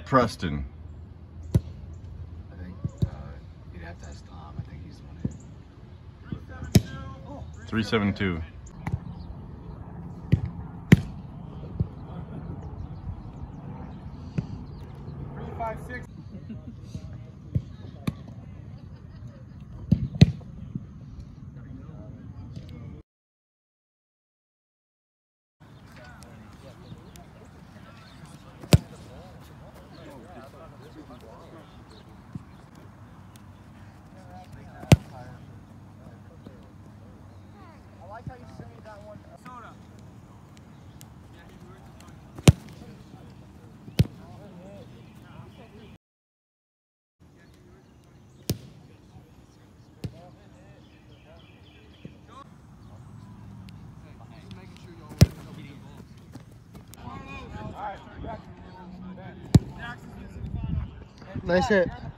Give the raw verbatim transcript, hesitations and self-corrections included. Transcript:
Preston. I think uh, you'd have to ask Tom. I think he's the one. three seven two. three five six. Nice hit.